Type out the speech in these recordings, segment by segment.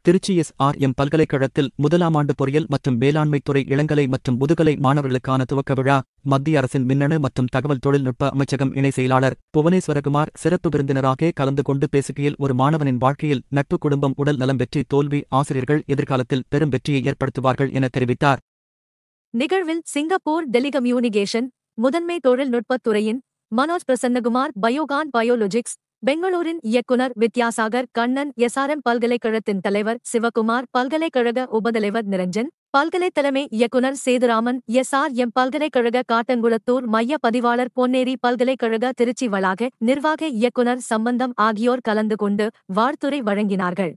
திருச்சி எஸ்.ஆர்.எம். பல்கலைக்கழகத்தில் முதலாம் ஆண்டு பொறியியல் மற்றும் மேலாண்மைத் துறை இளங்கலை மற்றும் முதுகலை மாணவர்களுக்கான துவக்க விழா. மத்திய அரசின் மின்னணு மற்றும் தகவல் தொழில்நுட்ப அமைச்சகம் இணை செயலாளர் புவனேஸ்வரகுமார் சிறப்பு விருந்தினராக கலந்து கொண்டு பேசுகையில், ஒரு மாணவனின் வாழ்க்கையில் நட்பு, குடும்பம், உடல் நலம், வெற்றி, தோல்வி, ஆசிரியர்கள் எதிர்காலத்தில் பெரும் வெற்றியை ஏற்படுத்துவார்கள் என தெரிவித்தார். நிகழ்வில் சிங்கப்பூர் டெலிகம்யூனிகேஷன் முதன்மை தொழில்நுட்பத் துறையின் மனோஜ் பிரசன்னகுமார், பயோகான் பயோலொஜிக்ஸ் பெங்களூரின் இயக்குனர் வித்யாசாகர் கண்ணன், எஸ்.ஆர்.எம். பல்கலைக்கழகத்தின் தலைவர் சிவகுமார், பல்கலைக்கழக உபதலைவர் நிரஞ்சன், பல்கலை தலைமை இயக்குனர் சேதுராமன், எஸ்.ஆர்.எம். பல்கலைக்கழக காட்டங்குளத்தூர் மைய பதிவாளர் பொன்னேரி, பல்கலைக்கழக திருச்சி வளாக நிர்வாக இயக்குனர் சம்பந்தம் ஆகியோர் கலந்து கொண்டு வாழ்த்துரை வழங்கினார்கள்.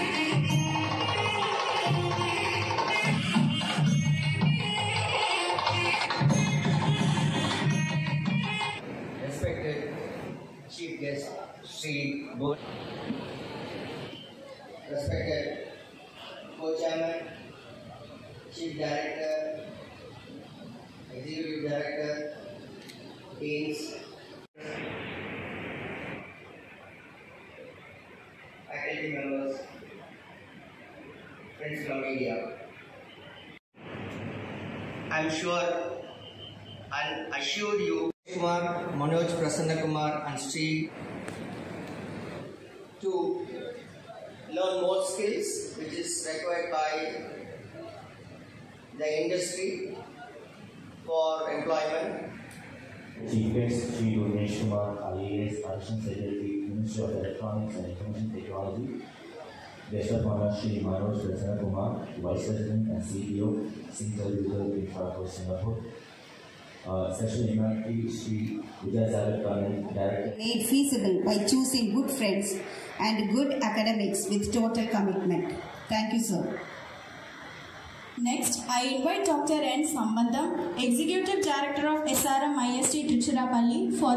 Chief guest Sri Bhuvan, respected co-chairman, chief director, executive director, deans, faculty members, friends from media. I am sure and assure you, Kumar, Manoj Prasannakumar and Sri, to learn more skills which is required by the industry for employment. Chief guest Sri Yogesh Kumar, IAS, Additional Secretary, Ministry of Electronics and Information Technology. Guest of honor Sri Manoj Prasannakumar, Vice President and CEO, Singtel Digital Infra for Singapore. Session Humanity Sri Vidyasagar Kannan, Director. Made feasible by choosing good friends and good academics with total commitment. Thank you, sir. Next, I invite Dr. N. Sambandam, Executive Director of SRM IST Tiruchirappalli for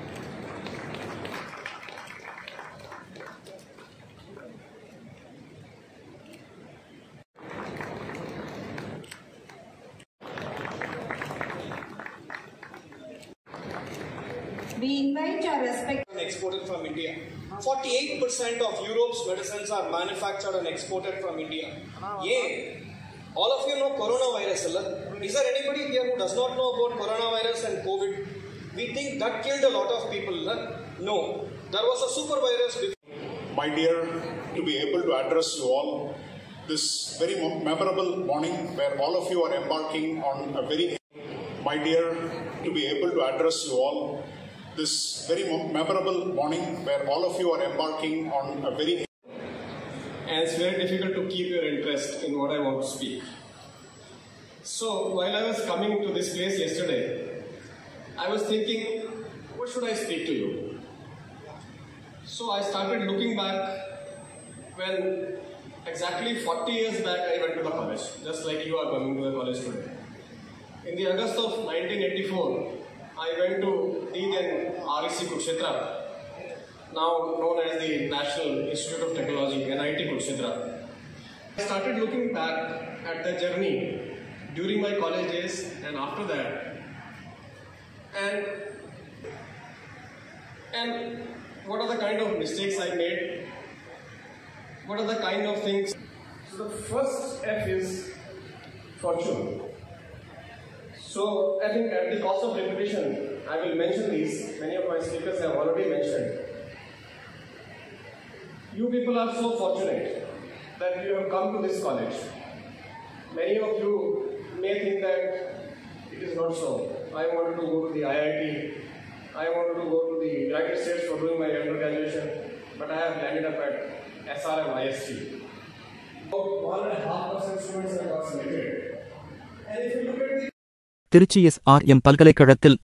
We invite our respected exported from India. 48% of Europe's medicines are manufactured and exported from India. Yeah. All of you know coronavirus. Is there anybody here who does not know about coronavirus and COVID? We think that killed a lot of people. No. There was a super virus before. My dear, to be able to address you all this very memorable morning where all of you are embarking on a very... My dear, to be able to address you all this very memorable morning where all of you are embarking on a very... And it's very difficult to keep your interest in what I want to speak. So, while I was coming to this place yesterday, I was thinking, what should I speak to you? So, I started looking back when exactly 40 years back I went to the college, just like you are coming to the college today. In the August of 1984, I went to the then REC Kurukshetra, now known as the National Institute of Technology, NIT Kurukshetra. I started looking back at the journey during my college days and after that. And what are the kind of mistakes I made? What are the kind of things? So the first F is fortune. So, I think at the cost of repetition, I will mention these. Many of my speakers have already mentioned. You people are so fortunate that you have come to this college. Many of you may think that it is not so. I wanted to go to the IIT. I wanted to go to the United States for doing my undergraduation. But I have landed up at SRM IST. 1.5% students have got selected. And if you look at the Trichy எஸ்.ஆர்.எம். பல்கலைக்கழகத்தில்